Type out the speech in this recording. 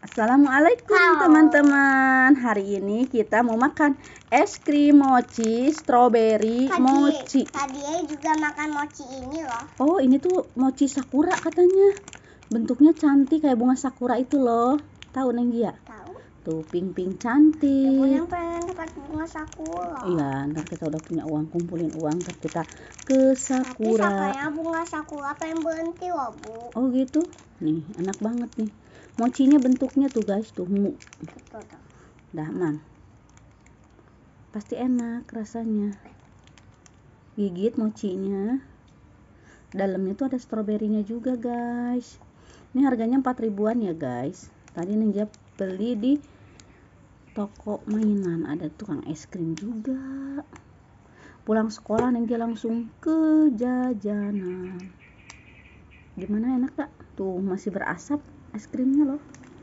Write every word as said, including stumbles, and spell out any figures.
Assalamualaikum teman-teman. Hari ini kita mau makan es krim mochi strawberry Tadi, mochi. Tadi juga makan mochi ini loh. Oh, ini tuh mochi sakura katanya. Bentuknya cantik kayak bunga sakura itu loh. Tahu Neng Gia? Tahu. Tuh pink-pink cantik. Yang pengen dapat bunga sakura. Iya, ntar kita udah punya uang, kumpulin uang, ntar kita ke sakura. Tapi sakanya bunga sakura pengen berhenti loh, Bu. Oh gitu. Nih, enak banget nih. Mochinya bentuknya tuh guys, tuh mu. Dah man. Pasti enak rasanya. Gigit mochinya. Dalamnya tuh ada stroberinya juga guys. Ini harganya empat ribuan ya guys. Tadi Ninja beli di toko mainan, ada tukang es krim juga. Pulang sekolah Ninja langsung ke jajanan. Gimana, enak gak? Tuh masih berasap es krimnya loh.